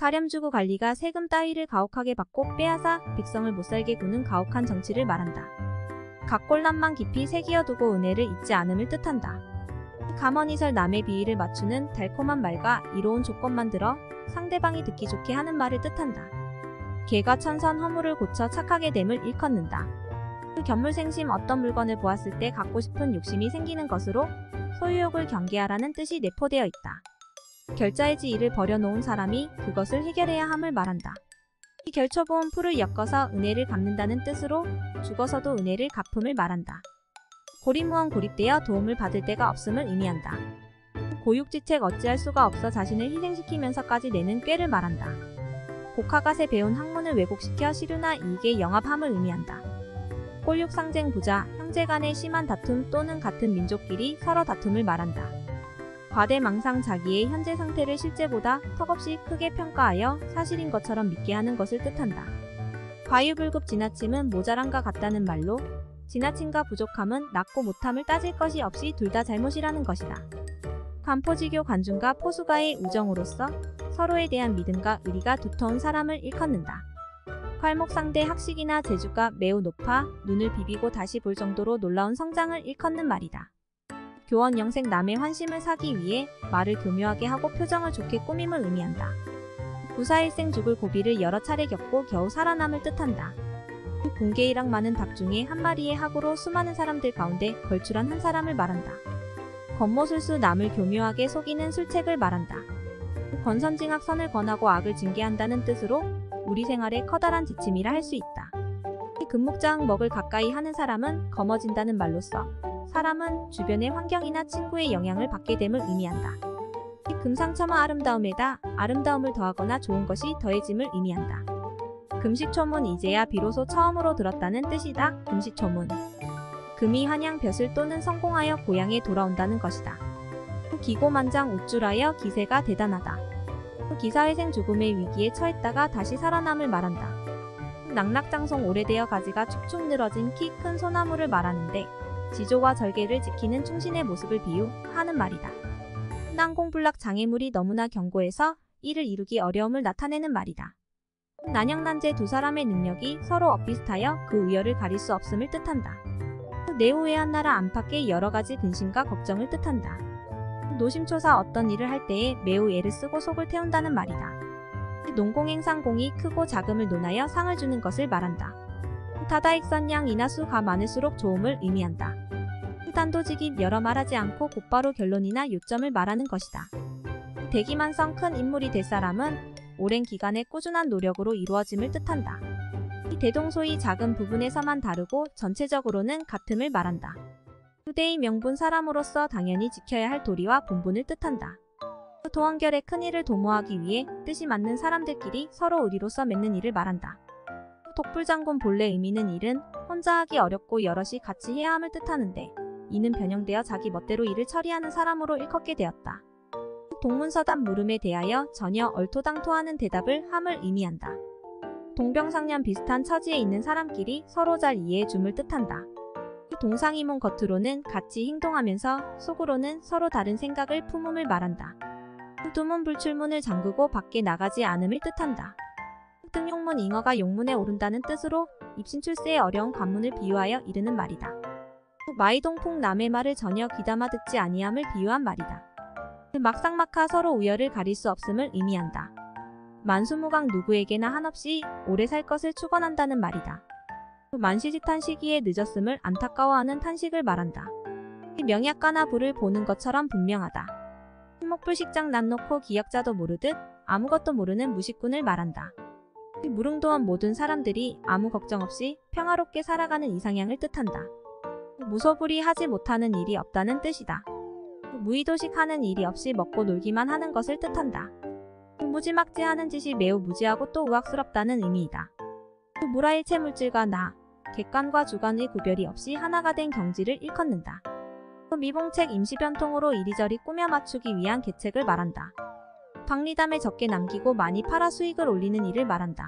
가렴주고 관리가 세금 따위를 가혹하게 받고 빼앗아 백성을 못살게 구는 가혹한 정치를 말한다. 각골남만 깊이 새기어두고 은혜를 잊지 않음을 뜻한다. 가머니설 남의 비위를 맞추는 달콤한 말과 이로운 조건만 들어 상대방이 듣기 좋게 하는 말을 뜻한다. 개가 천선 허물을 고쳐 착하게 됨을 일컫는다. 그 견물생심 어떤 물건을 보았을 때 갖고 싶은 욕심이 생기는 것으로 소유욕을 경계하라는 뜻이 내포되어 있다. 결자해지 일을 버려놓은 사람이 그것을 해결해야 함을 말한다. 이 결처보은 풀을 엮어서 은혜를 갚는다는 뜻으로 죽어서도 은혜를 갚음을 말한다. 고리무원 고립되어 도움을 받을 데가 없음을 의미한다. 고육지책 어찌할 수가 없어 자신을 희생시키면서까지 내는 꾀를 말한다. 곡하갓에 배운 학문을 왜곡시켜 시류나 이익에 영합함을 의미한다. 꼴육상쟁 부자, 형제간의 심한 다툼 또는 같은 민족끼리 서로 다툼을 말한다. 과대망상 자기의 현재 상태를 실제보다 턱없이 크게 평가하여 사실인 것처럼 믿게 하는 것을 뜻한다. 과유불급 지나침은 모자람과 같다는 말로 지나침과 부족함은 낮고 못함을 따질 것이 없이 둘 다 잘못이라는 것이다. 관포지교 관중과 포수가의 우정으로서 서로에 대한 믿음과 의리가 두터운 사람을 일컫는다. 괄목상대 학식이나 재주가 매우 높아 눈을 비비고 다시 볼 정도로 놀라운 성장을 일컫는 말이다. 교원 영생 남의 환심을 사기 위해 말을 교묘하게 하고 표정을 좋게 꾸밈을 의미한다. 부사일생 죽을 고비를 여러 차례 겪고 겨우 살아남을 뜻한다. 공개일학 많은 닭 중에 한 마리의 학으로 수많은 사람들 가운데 걸출한 한 사람을 말한다. 권모술수 남을 교묘하게 속이는 술책을 말한다. 권선징악 선을 권하고 악을 징계한다는 뜻으로 우리 생활에 커다란 지침이라 할 수 있다. 금목자항 먹을 가까이 하는 사람은 검어진다는 말로써 사람은 주변의 환경이나 친구의 영향을 받게 됨을 의미한다. 금상첨화 아름다움에다 아름다움을 더하거나 좋은 것이 더해짐을 의미한다. 금시초문 이제야 비로소 처음으로 들었다는 뜻이다. 금시초문. 금이 한양 벼슬 또는 성공하여 고향에 돌아온다는 것이다. 기고만장 우쭐하여 기세가 대단하다. 기사회생 죽음의 위기에 처했다가 다시 살아남을 말한다. 낙낙장송 오래되어 가지가 축축 늘어진 키 큰 소나무를 말하는데 지조와 절개를 지키는 충신의 모습을 비유하는 말이다. 난공불락 장애물이 너무나 견고해서 이를 이루기 어려움을 나타내는 말이다. 난영난제 두 사람의 능력이 서로 엇비슷하여 그 우열을 가릴 수 없음을 뜻한다. 내후외한 나라 안팎의 여러가지 근심과 걱정을 뜻한다. 노심초사 어떤 일을 할 때에 매우 애를 쓰고 속을 태운다는 말이다. 농공행상공이 크고 작음을 논하여 상을 주는 것을 말한다. 다다익선양 인하수가 많을수록 좋음을 의미한다. 단도직입 여러 말하지 않고 곧바로 결론이나 요점을 말하는 것이다. 대기만성 큰 인물이 될 사람은 오랜 기간의 꾸준한 노력으로 이루어짐을 뜻한다. 대동소이 작은 부분에서만 다르고 전체적으로는 같음을 말한다. 후대의 명분 사람으로서 당연히 지켜야 할 도리와 본분을 뜻한다. 도원결의 큰 일을 도모하기 위해 뜻이 맞는 사람들끼리 서로 의리로서 맺는 일을 말한다. 독불장군 본래 의미는 일은 혼자 하기 어렵고 여럿이 같이 해야 함을 뜻하는데 이는 변형되어 자기 멋대로 일을 처리하는 사람으로 일컫게 되었다. 동문서답 물음에 대하여 전혀 얼토당토하는 대답을 함을 의미한다. 동병상련 비슷한 처지에 있는 사람끼리 서로 잘 이해해 줌을 뜻한다. 동상이몽 겉으로는 같이 행동하면서 속으로는 서로 다른 생각을 품음을 말한다. 두문불출문을 잠그고 밖에 나가지 않음을 뜻한다. 등용문 잉어가 용문에 오른다는 뜻으로 입신출세의 어려운 관문을 비유하여 이르는 말이다. 마이동풍 남의 말을 전혀 귀담아 듣지 아니함을 비유한 말이다. 막상막하 서로 우열을 가릴 수 없음을 의미한다. 만수무강 누구에게나 한없이 오래 살 것을 축원한다는 말이다. 만시짓한 시기에 늦었음을 안타까워하는 탄식을 말한다. 명약가나 불을 보는 것처럼 분명하다. 목불식장 낯놓고 기약자도 모르듯 아무것도 모르는 무식꾼을 말한다. 무릉도원 모든 사람들이 아무 걱정 없이 평화롭게 살아가는 이상향을 뜻한다. 무소불위 하지 못하는 일이 없다는 뜻이다. 무의도식 하는 일이 없이 먹고 놀기만 하는 것을 뜻한다. 무지막지하는 짓이 매우 무지하고 또 우악스럽다는 의미이다. 무라일체 물질과 나, 객관과 주관의 구별이 없이 하나가 된 경지를 일컫는다. 미봉책 임시변통으로 이리저리 꾸며 맞추기 위한 계책을 말한다. 박리담에 적게 남기고 많이 팔아 수익을 올리는 일을 말한다.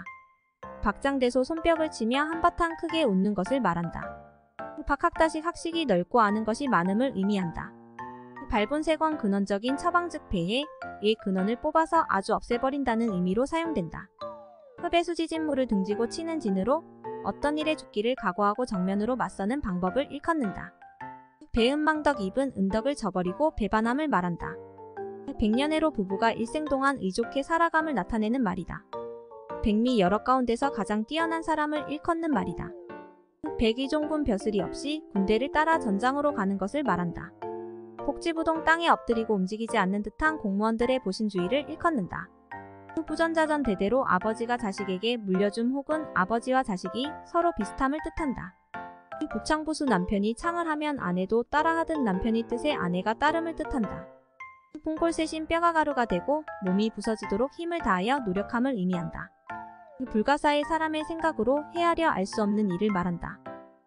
박장대소 손뼉을 치며 한바탕 크게 웃는 것을 말한다. 박학다식 학식이 넓고 아는 것이 많음을 의미한다. 발본색원 근원적인 처방즉 배에 의 근원을 뽑아서 아주 없애버린다는 의미로 사용된다. 흡의 수지진물을 등지고 치는 진으로 어떤 일에 죽기를 각오하고 정면으로 맞서는 방법을 일컫는다. 배은망덕 입은 은덕을 저버리고 배반함을 말한다. 백년해로 부부가 일생 동안 의좋게 살아감을 나타내는 말이다. 백미 여러 가운데서 가장 뛰어난 사람을 일컫는 말이다. 백의종군 벼슬이 없이 군대를 따라 전장으로 가는 것을 말한다. 복지부동 땅에 엎드리고 움직이지 않는 듯한 공무원들의 보신주의를 일컫는다. 부전자전 대대로 아버지가 자식에게 물려줌 혹은 아버지와 자식이 서로 비슷함을 뜻한다. 부창부수 남편이 창을 하면 아내도 따라하듯 남편이 뜻에 아내가 따름을 뜻한다. 풍골세신 뼈가 가루가 되고 몸이 부서지도록 힘을 다하여 노력함을 의미한다. 불가사의 사람의 생각으로 헤아려 알 수 없는 일을 말한다.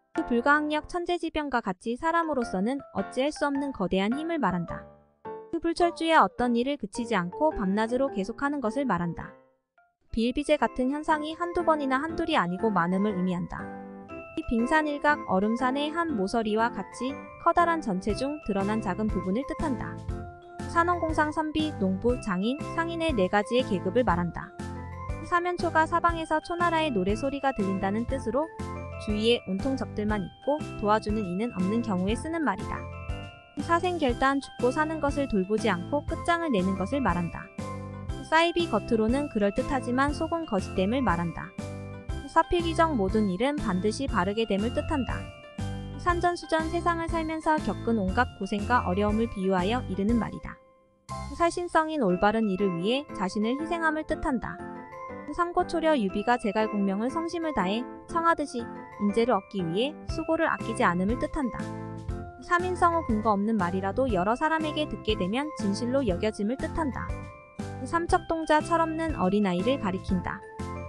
불가항력 천재지변과 같이 사람으로서는 어찌할 수 없는 거대한 힘을 말한다. 불철주의 어떤 일을 그치지 않고 밤낮으로 계속하는 것을 말한다. 비일비재 같은 현상이 한두 번이나 한둘이 아니고 많음을 의미한다. 빙산일각 얼음산의 한 모서리와 같이 커다란 전체 중 드러난 작은 부분을 뜻한다. 산원공상 선비, 농부, 장인, 상인의 네 가지의 계급을 말한다. 사면초가 사방에서 초나라의 노래소리가 들린다는 뜻으로 주위에 온통 적들만 있고 도와주는 이는 없는 경우에 쓰는 말이다. 사생결단 죽고 사는 것을 돌보지 않고 끝장을 내는 것을 말한다. 사이비 겉으로는 그럴듯하지만 속은 거짓됨을 말한다. 사필귀정 모든 일은 반드시 바르게 됨을 뜻한다. 산전수전 세상을 살면서 겪은 온갖 고생과 어려움을 비유하여 이르는 말이다. 살신성인 올바른 일을 위해 자신을 희생함을 뜻한다. 삼고초려 유비가 제갈공명을 성심을 다해 청하듯이 인재를 얻기 위해 수고를 아끼지 않음을 뜻한다. 삼인성후 근거 없는 말이라도 여러 사람에게 듣게 되면 진실로 여겨짐을 뜻한다. 삼척동자 철없는 어린아이를 가리킨다.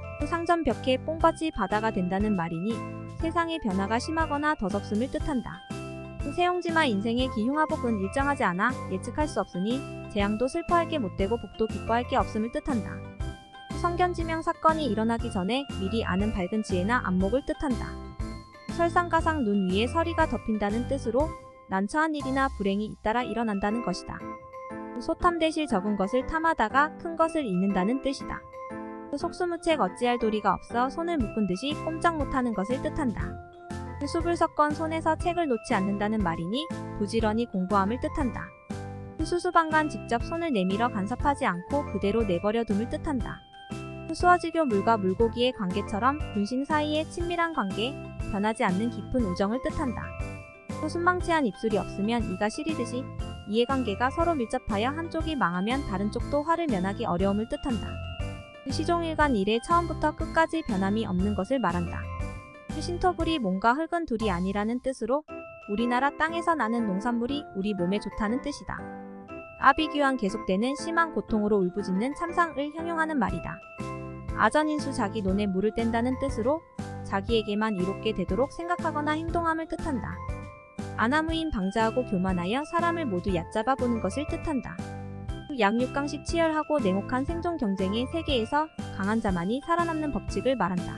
상전벽해 뽕받이 바다가 된다는 말이니 세상의 변화가 심하거나 더섭음을 뜻한다. 세용지마 인생의 기흉화복은 일정하지 않아 예측할 수 없으니 재앙도 슬퍼할 게 못되고 복도 기뻐할 게 없음을 뜻한다. 성견지명 사건이 일어나기 전에 미리 아는 밝은 지혜나 안목을 뜻한다. 설상가상 눈 위에 서리가 덮인다는 뜻으로 난처한 일이나 불행이 잇따라 일어난다는 것이다. 소탐대실 적은 것을 탐하다가 큰 것을 잃는다는 뜻이다. 속수무책 어찌할 도리가 없어 손을 묶은 듯이 꼼짝 못하는 것을 뜻한다. 수불석건 손에서 책을 놓지 않는다는 말이니 부지런히 공부함을 뜻한다. 수수방간 직접 손을 내밀어 간섭하지 않고 그대로 내버려 둠을 뜻한다. 수어지교 물과 물고기의 관계처럼 군신 사이의 친밀한 관계, 변하지 않는 깊은 우정을 뜻한다. 순망치한 입술이 없으면 이가 시리듯이 이해관계가 서로 밀접하여 한쪽이 망하면 다른 쪽도 화를 면하기 어려움을 뜻한다. 시종일관 일에 처음부터 끝까지 변함이 없는 것을 말한다. 신토불이 몸과 흙은 둘이 아니라는 뜻으로 우리나라 땅에서 나는 농산물이 우리 몸에 좋다는 뜻이다. 아비규환 계속되는 심한 고통으로 울부짖는 참상을 형용하는 말이다. 아전인수 자기 논에 물을 뗀다는 뜻으로 자기에게만 이롭게 되도록 생각하거나 행동함을 뜻한다. 아나무인 방자하고 교만하여 사람을 모두 얕잡아 보는 것을 뜻한다. 양육강식 치열하고 냉혹한 생존 경쟁의 세계에서 강한 자만이 살아남는 법칙을 말한다.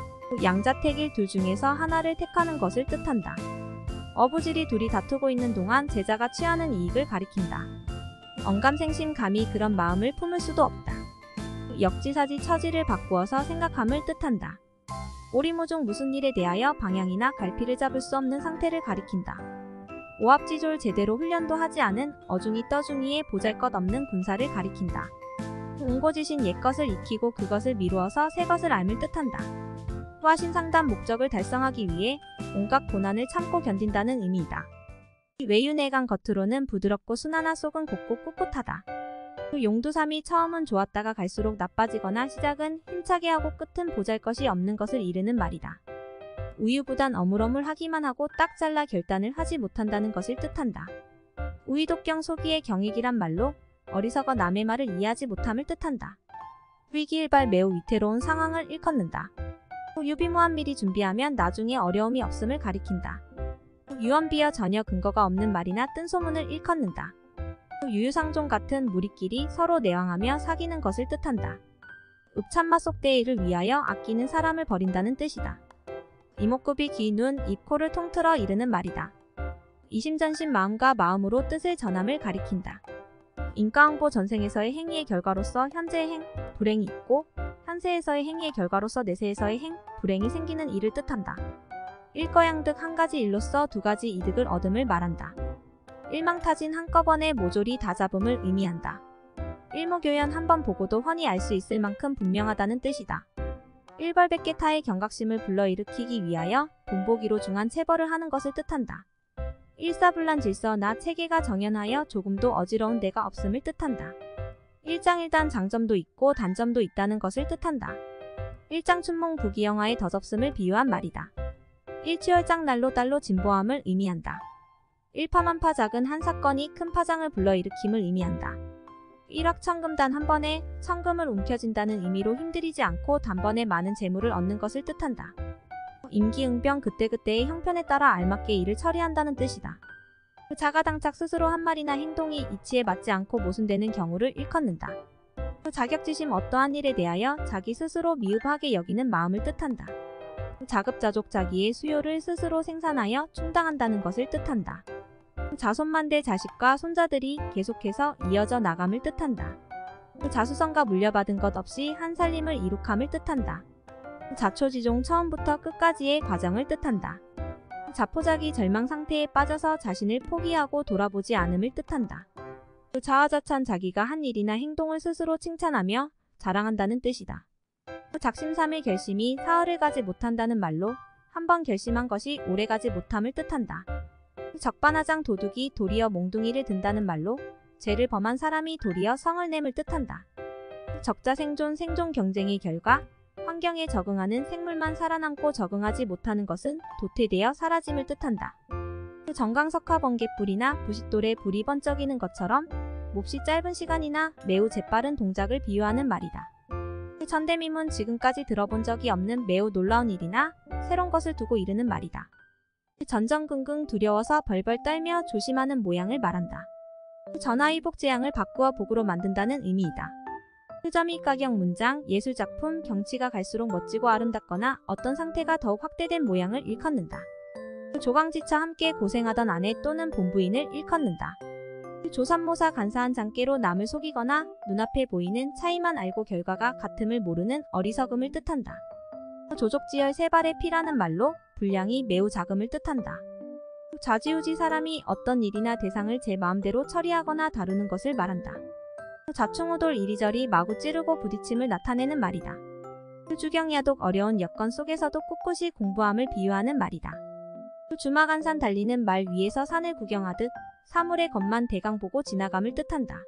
양자택일 둘 중에서 하나를 택하는 것을 뜻한다. 어부질이 둘이 다투고 있는 동안 제자가 취하는 이익을 가리킨다. 언감생심 감히 그런 마음을 품을 수도 없다. 역지사지 처지를 바꾸어서 생각함을 뜻한다. 오리무중 무슨 일에 대하여 방향이나 갈피를 잡을 수 없는 상태를 가리킨다. 오합지졸 제대로 훈련도 하지 않은 어중이 떠중이의 보잘것없는 군사를 가리킨다. 옹고지신 옛것을 익히고 그것을 미루어서 새것을 알을 뜻한다. 화신상담 목적을 달성하기 위해 온갖 고난을 참고 견딘다는 의미이다. 외유내강 겉으로는 부드럽고 순하나 속은 곱고 꿋꿋하다. 용두삼이 처음은 좋았다가 갈수록 나빠지거나 시작은 힘차게 하고 끝은 보잘것이 없는 것을 이르는 말이다. 우유부단 어물어물하기만 하고 딱 잘라 결단을 하지 못한다는 것을 뜻한다. 우의독경 소기의 경익이란 말로 어리석어 남의 말을 이해하지 못함을 뜻한다. 위기일발 매우 위태로운 상황을 일컫는다. 유비무한 미리 준비하면 나중에 어려움이 없음을 가리킨다. 유언비어 전혀 근거가 없는 말이나 뜬소문을 일컫는다. 유유상종 같은 무리끼리 서로 내왕하며 사귀는 것을 뜻한다. 읍참마 속대의를 위하여 아끼는 사람을 버린다는 뜻이다. 이목구비 귀, 눈, 입, 코를 통틀어 이르는 말이다. 이심전심 마음과 마음으로 뜻을 전함을 가리킨다. 인과응보 전생에서의 행위의 결과로서 현재의 행, 불행이 있고 현세에서의 행위의 결과로서 내세에서의 행, 불행이 생기는 일을 뜻한다. 일거양득 한 가지 일로서 두 가지 이득을 얻음을 말한다. 일망타진 한꺼번에 모조리 다 잡음을 의미한다. 일목요연 한번 보고도 훤히 알 수 있을 만큼 분명하다는 뜻이다. 일벌백계타의 경각심을 불러일으키기 위하여 본보기로 중한 체벌을 하는 것을 뜻한다. 일사불란 질서나 체계가 정연하여 조금도 어지러운 데가 없음을 뜻한다. 일장일단 장점도 있고 단점도 있다는 것을 뜻한다. 일장춘몽 부귀영화의 덧없음을 비유한 말이다. 일취월장 날로 달로 진보함을 의미한다. 일파만파 작은 한 사건이 큰 파장을 불러일으킴을 의미한다. 일확천금단 한 번에 천금을 움켜쥔다는 의미로 힘들이지 않고 단번에 많은 재물을 얻는 것을 뜻한다. 임기응변 그때그때의 형편에 따라 알맞게 일을 처리한다는 뜻이다. 자가당착 스스로 한 말이나 행동이 이치에 맞지 않고 모순되는 경우를 일컫는다. 자격지심 어떠한 일에 대하여 자기 스스로 미흡하게 여기는 마음을 뜻한다. 자급자족 자기의 수요를 스스로 생산하여 충당한다는 것을 뜻한다. 자손만대 자식과 손자들이 계속해서 이어져 나감을 뜻한다. 자수성가 물려받은 것 없이 한 살림을 이룩함을 뜻한다. 자초지종 처음부터 끝까지의 과정을 뜻한다. 자포자기 절망 상태에 빠져서 자신을 포기하고 돌아보지 않음을 뜻한다. 자화자찬 자기가 한 일이나 행동을 스스로 칭찬하며 자랑한다는 뜻이다. 작심삼일 결심이 사흘을 가지 못한다는 말로 한 번 결심한 것이 오래가지 못함을 뜻한다. 적반하장 도둑이 도리어 몽둥이를 든다는 말로 죄를 범한 사람이 도리어 성을 nem을 뜻한다. 적자생존 생존 경쟁의 결과 환경에 적응하는 생물만 살아남고 적응하지 못하는 것은 도태되어 사라짐을 뜻한다. 정강석화 번갯불이나 부싯돌에 불이 번쩍이는 것처럼 몹시 짧은 시간이나 매우 재빠른 동작을 비유하는 말이다. 전대미문 지금까지 들어본 적이 없는 매우 놀라운 일이나 새로운 것을 두고 이르는 말이다. 전전긍긍 두려워서 벌벌 떨며 조심하는 모양을 말한다. 전화위복재앙을 바꾸어 복으로 만든다는 의미이다. 흐점이 가경 문장, 예술작품, 경치가 갈수록 멋지고 아름답거나 어떤 상태가 더욱 확대된 모양을 일컫는다. 조강지처 함께 고생하던 아내 또는 본부인을 일컫는다. 조삼모사 간사한 장깨로 남을 속이거나 눈앞에 보이는 차이만 알고 결과가 같음을 모르는 어리석음을 뜻한다. 조족지혈 세 발의 피라는 말로 분량이 매우 작음을 뜻한다. 좌지우지 사람이 어떤 일이나 대상을 제 마음대로 처리하거나 다루는 것을 말한다. 좌충우돌 이리저리 마구 찌르고 부딪힘을 나타내는 말이다. 주경야독 어려운 여건 속에서도 꿋꿋이 공부함을 비유하는 말이다. 주마간산 달리는 말 위에서 산을 구경하듯 사물의 겉만 대강 보고 지나감을 뜻한다.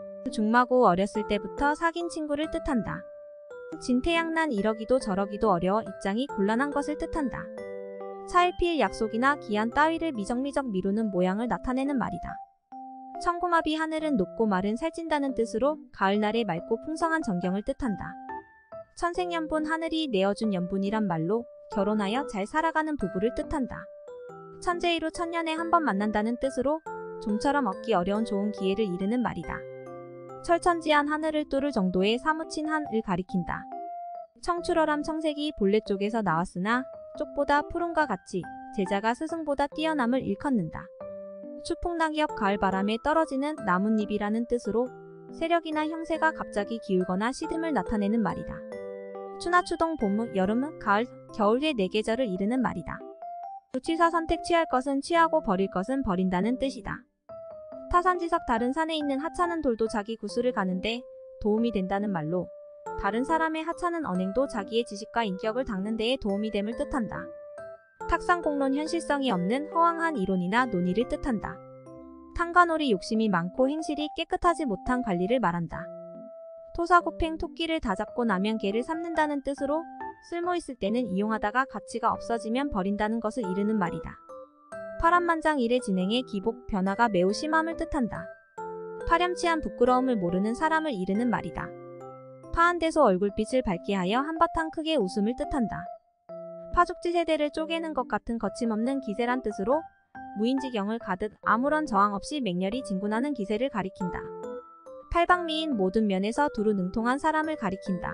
중마고 어렸을 때부터 사귄 친구를 뜻한다. 진퇴양난 이러기도 저러기도 어려워 입장이 곤란한 것을 뜻한다. 차일피일 약속이나 기한 따위를 미적미적 미루는 모양을 나타내는 말이다. 청고마비 하늘은 높고 말은 살찐다는 뜻으로 가을날의 맑고 풍성한 전경을 뜻한다. 천생연분 하늘이 내어준 연분이란 말로 결혼하여 잘 살아가는 부부를 뜻한다. 천재이로 천년에 한 번 만난다는 뜻으로 좀처럼 얻기 어려운 좋은 기회를 이르는 말이다. 철천지한 하늘을 뚫을 정도의 사무친 한을 가리킨다. 청출어람 청색이 본래 쪽에서 나왔으나 쪽보다 푸른과 같이 제자가 스승보다 뛰어남을 일컫는다. 추풍낙엽 가을바람에 떨어지는 나뭇잎이라는 뜻으로 세력이나 형세가 갑자기 기울거나 시듬을 나타내는 말이다. 추나 추동 봄, 여름, 가을, 겨울의 네 계절을 이르는 말이다. 취사 선택 취할 것은 취하고 버릴 것은 버린다는 뜻이다. 타산지석 다른 산에 있는 하찮은 돌도 자기 구슬을 가는데 도움이 된다는 말로 다른 사람의 하찮은 언행도 자기의 지식과 인격을 닦는 데에 도움이 됨을 뜻한다. 탁상공론 현실성이 없는 허황한 이론이나 논의를 뜻한다. 탕관오리 욕심이 많고 행실이 깨끗하지 못한 관리를 말한다. 토사구팽 토끼를 다 잡고 나면 개를 삼는다는 뜻으로 쓸모있을 때는 이용하다가 가치가 없어지면 버린다는 것을 이르는 말이다. 파란만장 일의 진행에 기복, 변화가 매우 심함을 뜻한다. 파렴치한 부끄러움을 모르는 사람을 이르는 말이다. 파한대소 얼굴빛을 밝게 하여 한바탕 크게 웃음을 뜻한다. 파죽지 세대를 쪼개는 것 같은 거침없는 기세란 뜻으로 무인지경을 가듯 아무런 저항 없이 맹렬히 진군하는 기세를 가리킨다. 팔방미인 모든 면에서 두루 능통한 사람을 가리킨다.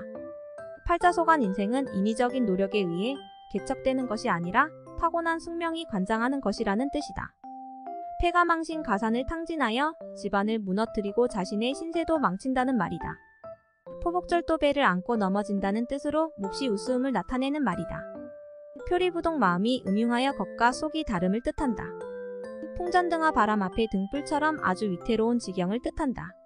팔자소간 인생은 인위적인 노력에 의해 개척되는 것이 아니라 타고난 숙명이 관장하는 것이라는 뜻이다. 패가 망신 가산을 탕진하여 집안을 무너뜨리고 자신의 신세도 망친다는 말이다. 포복절도 배를 안고 넘어진다는 뜻으로 몹시 우스움을 나타내는 말이다. 표리부동 마음이 음흉하여 겉과 속이 다름을 뜻한다. 풍전등화 바람 앞에 등불처럼 아주 위태로운 지경을 뜻한다.